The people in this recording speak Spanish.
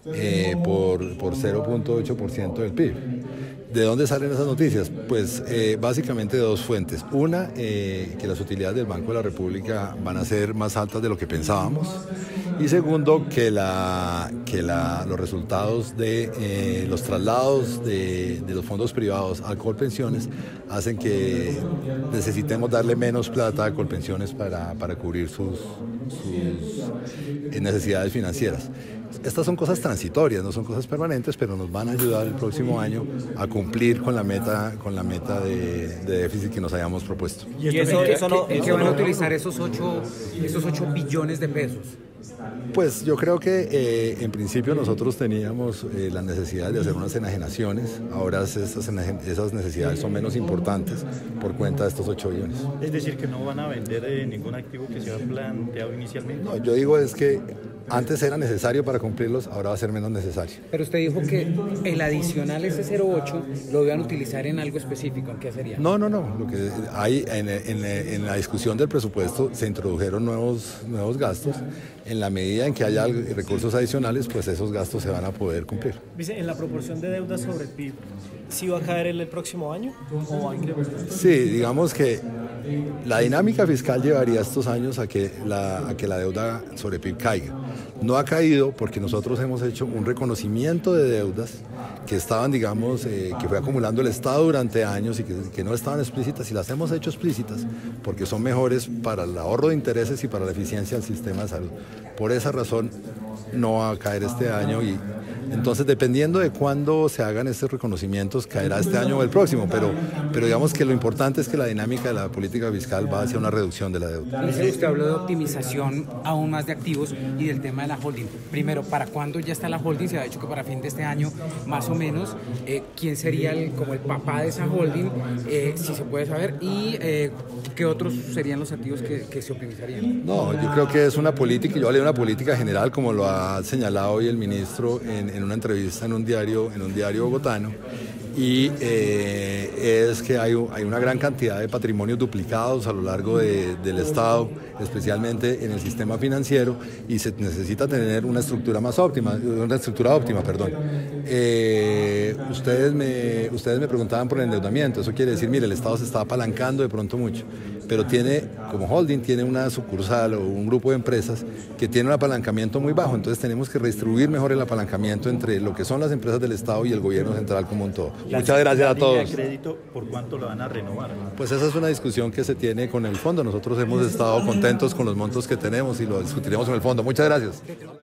por 0,8% del PIB. ¿De dónde salen esas noticias? Pues básicamente de dos fuentes. Una, que las utilidades del Banco de la República van a ser más altas de lo que pensábamos. Y segundo, que los resultados de los traslados de los fondos privados a Colpensiones hacen que necesitemos darle menos plata a Colpensiones para cubrir sus necesidades financieras. Estas son cosas transitorias, no son cosas permanentes, pero nos van a ayudar el próximo año a cumplir con la meta de déficit que nos hayamos propuesto. ¿Y en qué van a utilizar esos 8 billones de pesos? Pues yo creo que en principio nosotros teníamos la necesidad de hacer unas enajenaciones, ahora esas necesidades son menos importantes por cuenta de estos 8 billones. Es decir, que no van a vender ningún activo que se había planteado inicialmente. No, yo digo es que antes era necesario para cumplirlos, ahora va a ser menos necesario. Pero usted dijo que el adicional, ese 0,8, lo iban a utilizar en algo específico. ¿En qué sería? No. Lo que hay en la discusión del presupuesto se introdujeron nuevos gastos. En la medida en que haya recursos adicionales, pues esos gastos se van a poder cumplir. Dice, en la proporción de deuda sobre PIB, ¿sí va a caer el próximo año o va a incrementar? Sí, digamos que la dinámica fiscal llevaría estos años a que la deuda sobre PIB caiga. No ha caído porque nosotros hemos hecho un reconocimiento de deudas que estaban, digamos, que fue acumulando el Estado durante años y que no estaban explícitas, y las hemos hecho explícitas porque son mejores para el ahorro de intereses y para la eficiencia del sistema de salud. Por esa razón no va a caer este año, y entonces dependiendo de cuándo se hagan estos reconocimientos caerá este año o el próximo, pero digamos que lo importante es que la dinámica de la política fiscal va hacia una reducción de la deuda. Usted habló de optimización aún más de activos y del tema de la holding. Primero, ¿para cuándo ya está la holding? Se ha dicho que para fin de este año, más o menos. ¿Quién sería como el papá de esa holding? Si se puede saber. ¿Y qué otros serían los activos que se optimizarían? No, yo creo que es una política, yo hablé de una política general, como lo ha señalado hoy el ministro en una entrevista en un diario bogotano, y es que hay una gran cantidad de patrimonios duplicados a lo largo del Estado, especialmente en el sistema financiero, y se necesita tener una estructura óptima. Ustedes me preguntaban por el endeudamiento. Eso quiere decir, mire, el Estado se está apalancando de pronto mucho, pero como holding tiene una sucursal o un grupo de empresas que tiene un apalancamiento muy bajo. Entonces tenemos que redistribuir mejor el apalancamiento entre lo que son las empresas del Estado y el gobierno central como un todo. Muchas gracias a todos. ¿La línea de crédito por cuánto lo van a renovar? Pues esa es una discusión que se tiene con el fondo. Nosotros hemos estado contentos con los montos que tenemos y lo discutiremos con el fondo. Muchas gracias.